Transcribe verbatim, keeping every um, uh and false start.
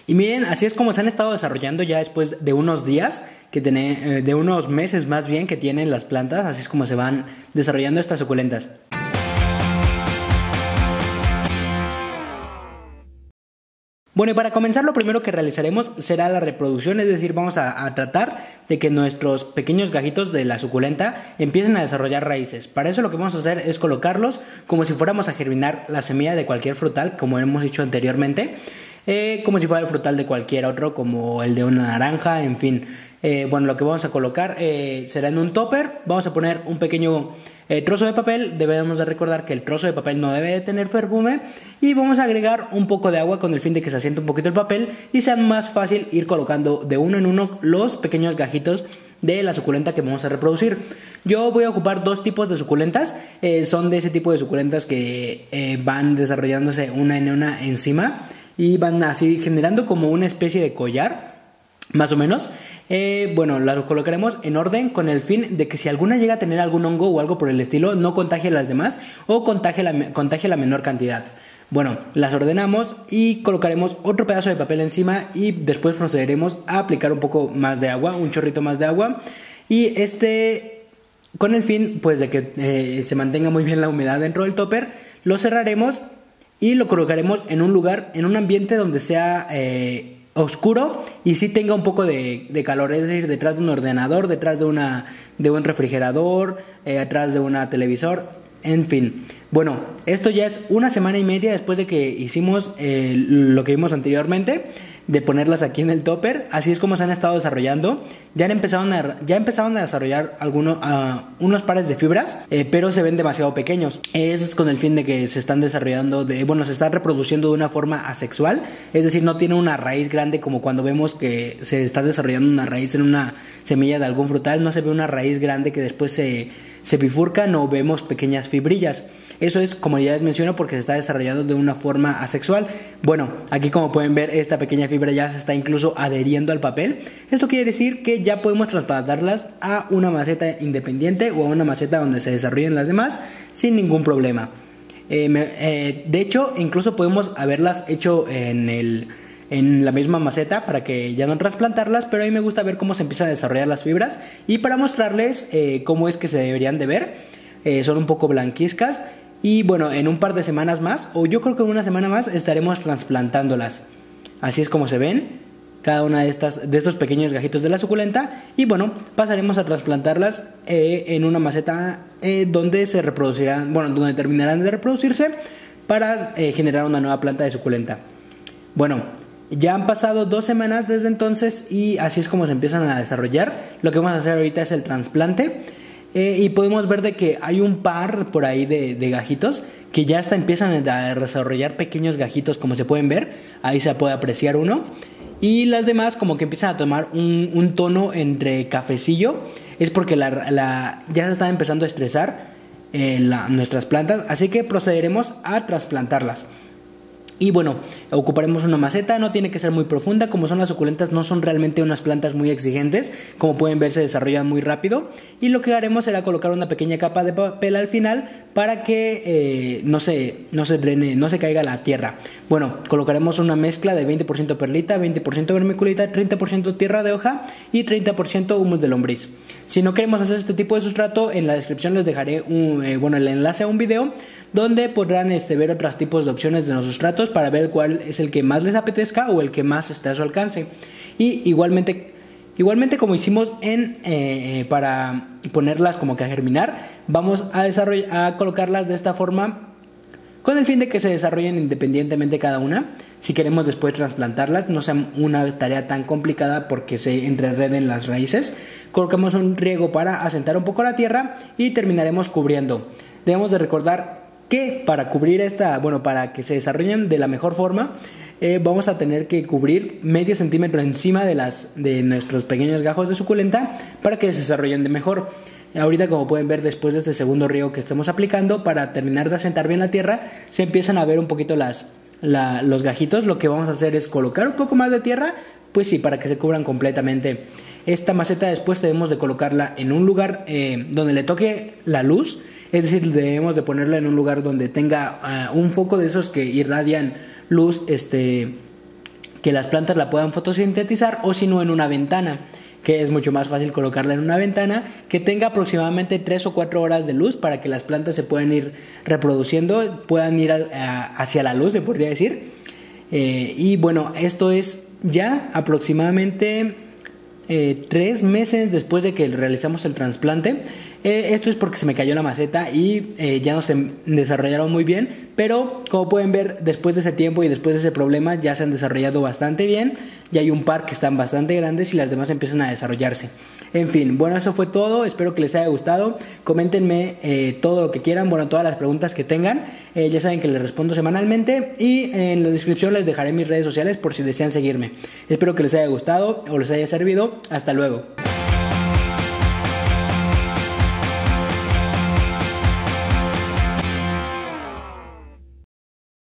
Y miren, así es como se han estado desarrollando ya después de unos días, que tiene, de unos meses más bien que tienen las plantas, así es como se van desarrollando estas suculentas. Bueno, y para comenzar lo primero que realizaremos será la reproducción, es decir, vamos a, a tratar de que nuestros pequeños gajitos de la suculenta empiecen a desarrollar raíces. Para eso lo que vamos a hacer es colocarlos como si fuéramos a germinar la semilla de cualquier frutal, como hemos dicho anteriormente. Eh, como si fuera el frutal de cualquier otro, como el de una naranja, en fin. Eh, bueno, lo que vamos a colocar eh, será en un topper. Vamos a poner un pequeño eh, trozo de papel. Debemos de recordar que el trozo de papel no debe de tener perfume. Y vamos a agregar un poco de agua con el fin de que se asiente un poquito el papel y sea más fácil ir colocando de uno en uno los pequeños gajitos de la suculenta que vamos a reproducir. Yo voy a ocupar dos tipos de suculentas. Eh, son de ese tipo de suculentas que eh, van desarrollándose una en una encima y van así generando como una especie de collar, más o menos. Eh, bueno, las colocaremos en orden con el fin de que si alguna llega a tener algún hongo o algo por el estilo, no contagie a las demás o contagie la, contagie la menor cantidad. Bueno, las ordenamos y colocaremos otro pedazo de papel encima y después procederemos a aplicar un poco más de agua, un chorrito más de agua, y este, con el fin pues de que eh, se mantenga muy bien la humedad dentro del topper, lo cerraremos y lo colocaremos en un lugar, en un ambiente donde sea eh, oscuro y sí tenga un poco de, de calor, es decir, detrás de un ordenador, detrás de, una, de un refrigerador, eh, atrás de una televisor, en fin. Bueno, esto ya es una semana y media después de que hicimos eh, lo que vimos anteriormente, de ponerlas aquí en el topper. Así es como se han estado desarrollando. Ya han empezado a, ya empezaron a desarrollar algunos, uh, unos pares de fibras, eh, pero se ven demasiado pequeños. Eso es con el fin de que se están desarrollando, de, bueno, se están reproduciendo de una forma asexual, es decir, no tiene una raíz grande como cuando vemos que se está desarrollando una raíz en una semilla de algún frutal. No se ve una raíz grande que después se, se bifurca, no vemos pequeñas fibrillas. Eso es, como ya les menciono, porque se está desarrollando de una forma asexual. Bueno, aquí como pueden ver, esta pequeña fibra ya se está incluso adheriendo al papel. Esto quiere decir que ya podemos trasplantarlas a una maceta independiente o a una maceta donde se desarrollen las demás sin ningún problema. Eh, me, eh, de hecho, incluso podemos haberlas hecho en el... en la misma maceta para que ya no trasplantarlas, pero a mí me gusta ver cómo se empiezan a desarrollar las fibras y para mostrarles eh, cómo es que se deberían de ver. Eh, son un poco blanquizcas. Y bueno, en un par de semanas más, o yo creo que en una semana más, estaremos trasplantándolas. Así es como se ven cada una de estas, de estos pequeños gajitos de la suculenta. Y bueno, pasaremos a trasplantarlas eh, en una maceta eh, donde se reproducirán, bueno, donde terminarán de reproducirse para eh, generar una nueva planta de suculenta. Bueno, ya han pasado dos semanas desde entonces y así es como se empiezan a desarrollar. Lo que vamos a hacer ahorita es el trasplante. Eh, y podemos ver de que hay un par por ahí de, de gajitos que ya hasta empiezan a desarrollar pequeños gajitos, como se pueden ver. Ahí se puede apreciar uno. Y las demás como que empiezan a tomar un, un tono entre cafecillo. Es porque la, la, ya se están empezando a estresar eh, la, nuestras plantas. Así que procederemos a trasplantarlas. Y bueno, ocuparemos una maceta, no tiene que ser muy profunda, como son las suculentas no son realmente unas plantas muy exigentes, como pueden ver se desarrollan muy rápido y lo que haremos será colocar una pequeña capa de papel al final para que eh, no, se, no se drene, no se caiga la tierra. Bueno, colocaremos una mezcla de veinte por ciento perlita, veinte por ciento vermiculita, treinta por ciento tierra de hoja y treinta por ciento humus de lombriz. Si no queremos hacer este tipo de sustrato, en la descripción les dejaré un, eh, bueno, el enlace a un video donde podrán este, ver otros tipos de opciones de los sustratos para ver cuál es el que más les apetezca o el que más esté a su alcance. Y igualmente, igualmente como hicimos en, eh, para ponerlas como que a germinar, vamos a, desarrollar, a colocarlas de esta forma con el fin de que se desarrollen independientemente cada una. Si queremos después trasplantarlas, no sea una tarea tan complicada porque se enreden las raíces, colocamos un riego para asentar un poco la tierra y terminaremos cubriendo. Debemos de recordar que para cubrir esta, bueno, para que se desarrollen de la mejor forma, eh, vamos a tener que cubrir medio centímetro encima de, las, de nuestros pequeños gajos de suculenta para que se desarrollen de mejor. Ahorita, como pueden ver, después de este segundo riego que estamos aplicando, para terminar de asentar bien la tierra, se empiezan a ver un poquito las, la, los gajitos. Lo que vamos a hacer es colocar un poco más de tierra, pues sí, para que se cubran completamente. Esta maceta después debemos de colocarla en un lugar eh, donde le toque la luz. Es decir, debemos de ponerla en un lugar donde tenga uh, un foco de esos que irradian luz, este, que las plantas la puedan fotosintetizar, o si no en una ventana, que es mucho más fácil colocarla en una ventana que tenga aproximadamente tres o cuatro horas de luz para que las plantas se puedan ir reproduciendo, puedan ir a, a, hacia la luz, se podría decir. Eh, y bueno, esto es ya aproximadamente eh, tres meses después de que realizamos el trasplante. Eh, esto es porque se me cayó la maceta y eh, ya no se desarrollaron muy bien, pero como pueden ver, después de ese tiempo y después de ese problema ya se han desarrollado bastante bien. Ya hay un par que están bastante grandes y las demás empiezan a desarrollarse. En fin, bueno, eso fue todo. Espero que les haya gustado. Coméntenme eh, todo lo que quieran, bueno, todas las preguntas que tengan. Eh, ya saben que les respondo semanalmente, y en la descripción les dejaré mis redes sociales por si desean seguirme. Espero que les haya gustado o les haya servido. Hasta luego.